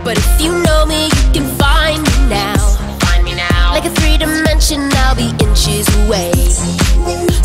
But if you know me, you can find me now. Find me now. Like a 3 dimension, I'll be inches away.